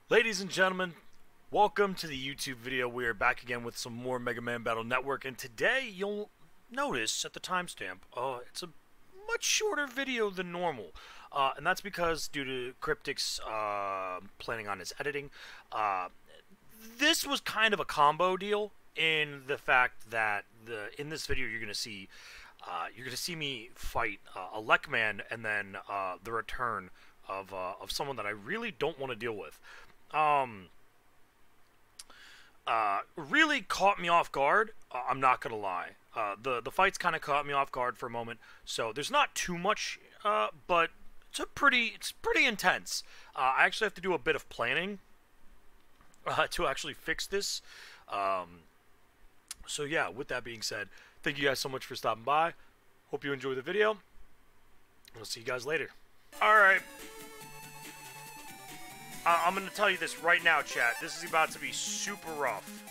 Ladies and gentlemen, welcome to the YouTube video. We are back again with some more Mega Man Battle Network, and today you'll notice at the timestamp, it's a much shorter video than normal. And that's because due to Cryptic's planning on his editing, this was kind of a combo deal in the fact that in this video you're gonna see me fight a Lekman and then the return of someone that I really don't want to deal with. Really caught me off guard. I'm not gonna lie. The fights kind of caught me off guard for a moment. So there's not too much, but it's pretty intense. I actually have to do a bit of planning to actually fix this. So yeah, with that being said, thank you guys so much for stopping by. Hope you enjoy the video. We'll see you guys later. All right. I'm going to tell you this right now, chat. This is about to be super rough.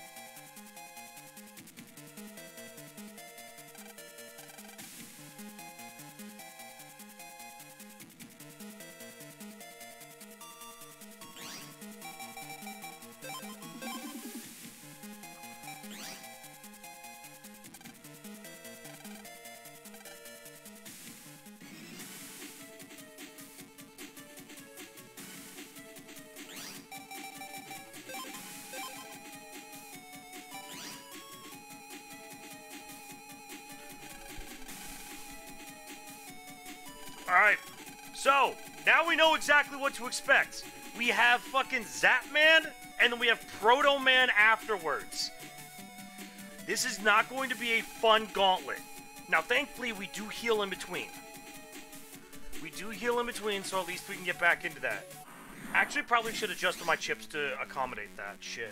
Alright, so, now we know exactly what to expect. We have fucking Zapman, and then we have Protoman afterwards. This is not going to be a fun gauntlet. Now, thankfully, we do heal in between. We do heal in between, so at least we can get back into that. Actually, probably should have adjusted my chips to accommodate that shit.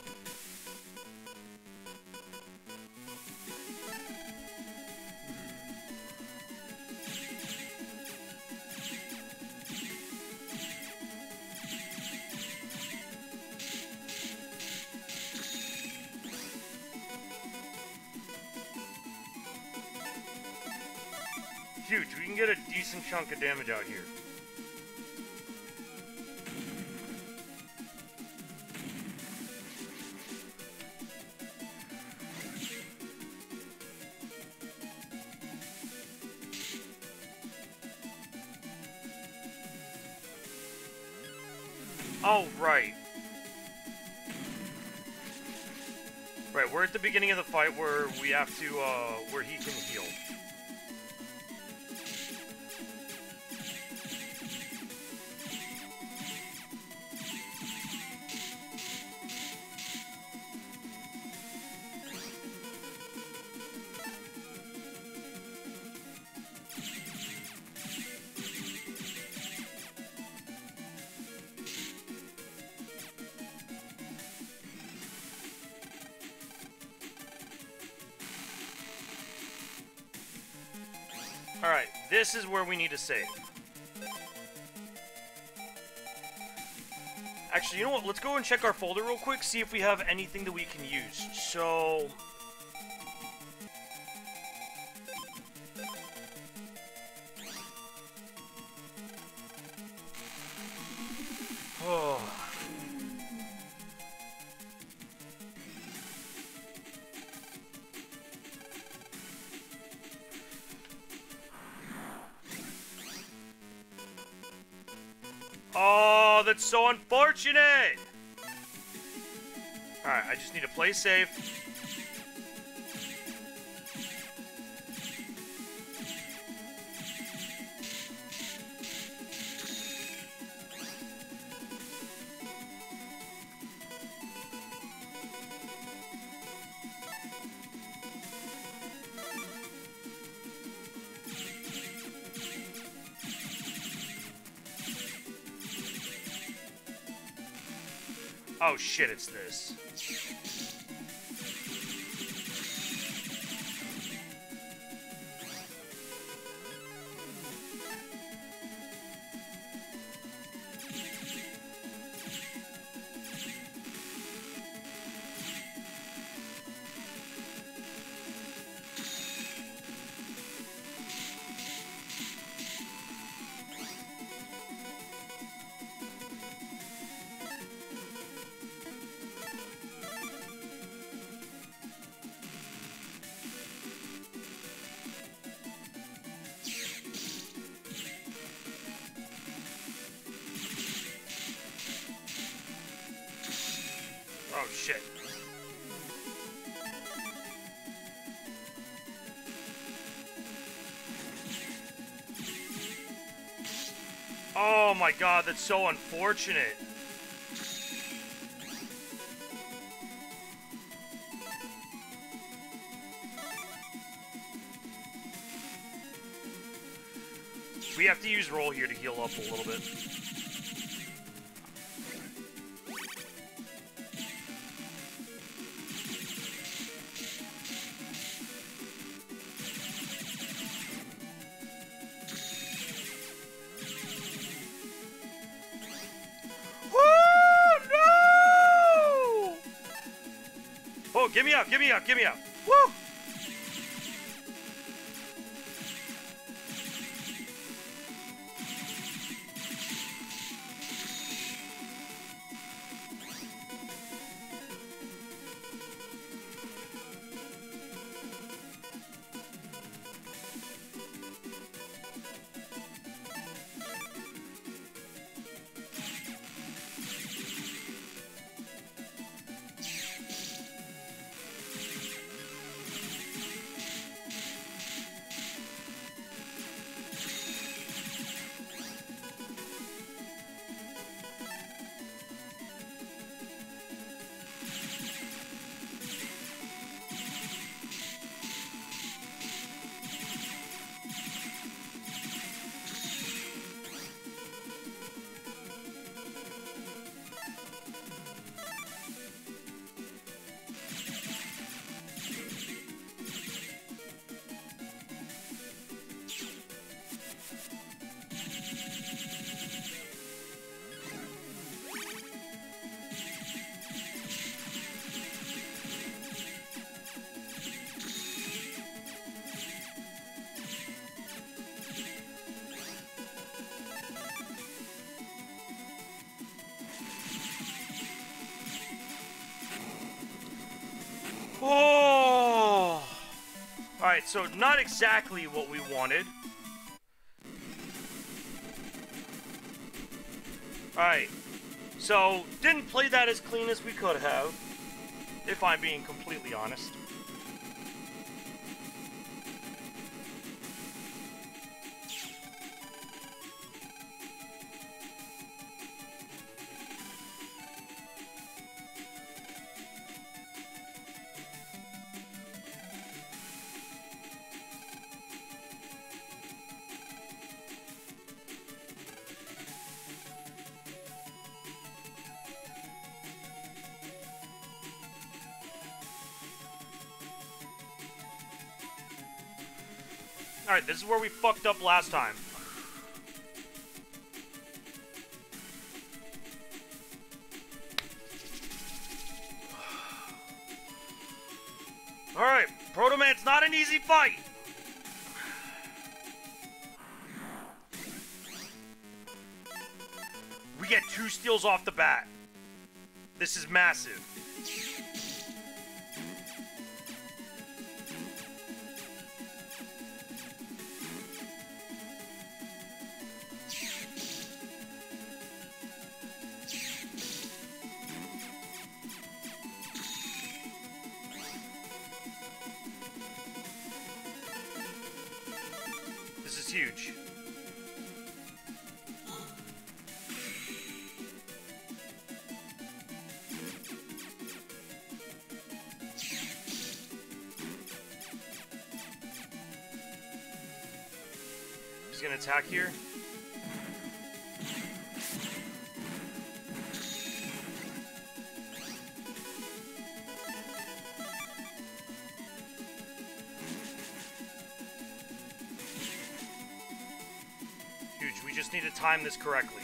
Huge, we can get a decent chunk of damage out here. Oh, right. Right, we're at the beginning of the fight where we have to, where he can heal. Alright, this is where we need to save. Actually, you know what? Let's go and check our folder real quick, see if we have anything that we can use. So... Oh... Oh, that's so unfortunate! Alright, I just need to play safe. Oh shit, it's this. shit. Oh my god, that's so unfortunate. We have to use roll here to heal up a little bit. Oh, no! Oh, give me up, give me up, give me up. Woo! Oh! Alright, so not exactly what we wanted. Alright, so didn't play that as clean as we could have, if I'm being completely honest. Alright, this is where we fucked up last time. Alright, Protoman's not an easy fight. We get 2 steals off the bat. This is massive. This is huge. He's gonna attack here. Huge. We just need to time this correctly.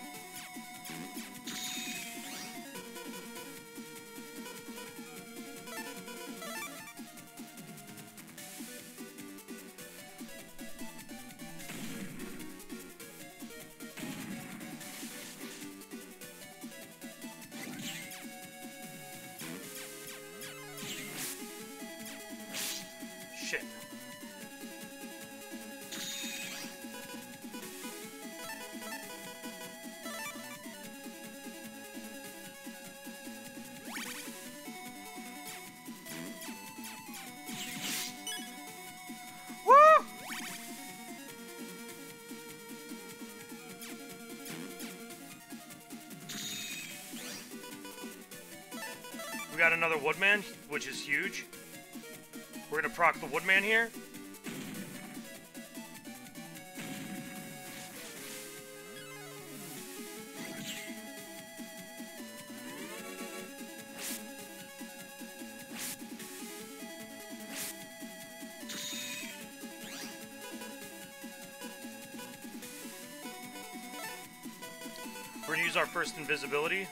Shit. got another Woodman, which is huge. We're gonna proc the Woodman here. We're gonna use our first invisibility.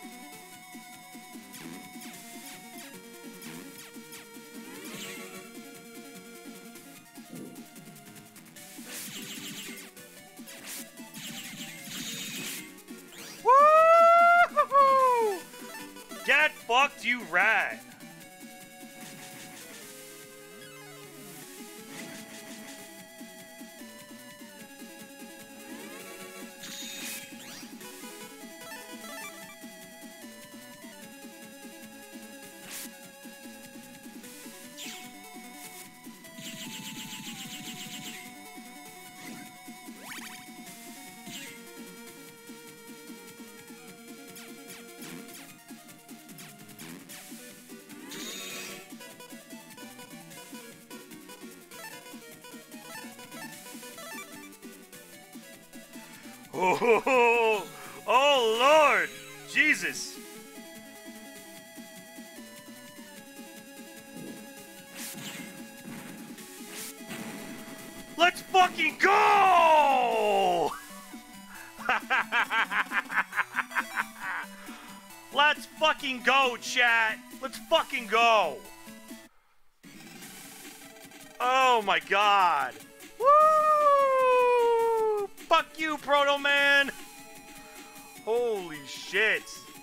Woo! Get fucked, you rat! Oh, oh Lord, Jesus. Let's fucking go! Let's fucking go, chat. Let's fucking go. Oh my God. Woo! Fuck you, Protoman! Holy shit.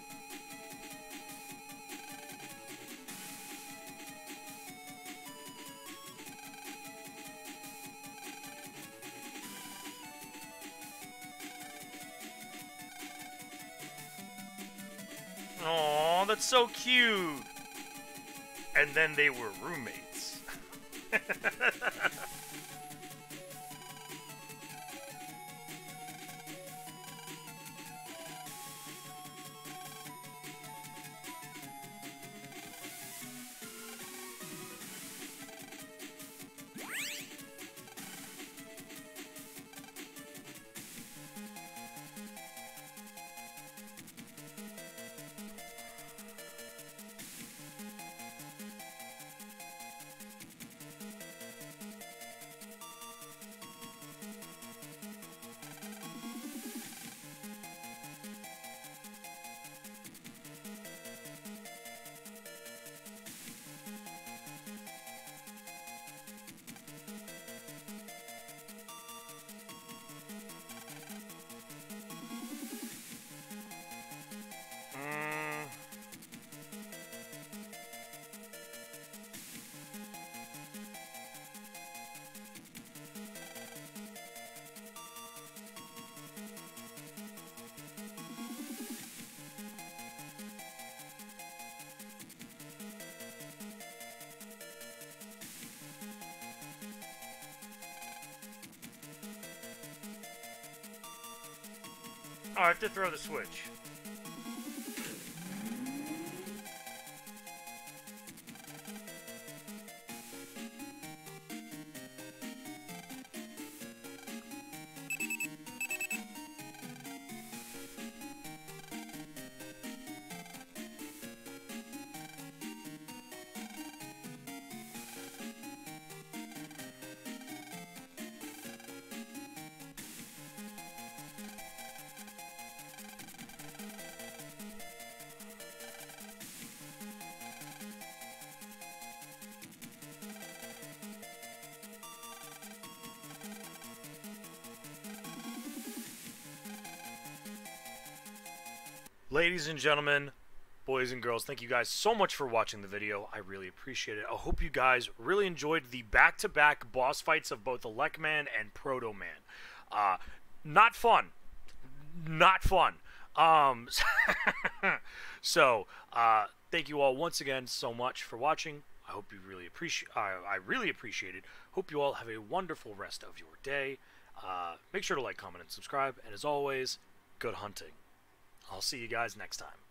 Aw, that's so cute. And then they were roommates. Oh, I have to throw the switch. Ladies and gentlemen, boys and girls, thank you guys so much for watching the video. I really appreciate it. I hope you guys really enjoyed the back-to-back boss fights of both Electman and Protoman. Not fun. Not fun. Thank you all once again so much for watching. I hope you really appreciate. I really appreciate it. Hope you all have a wonderful rest of your day. Make sure to like, comment, and subscribe. And as always, good hunting. I'll see you guys next time.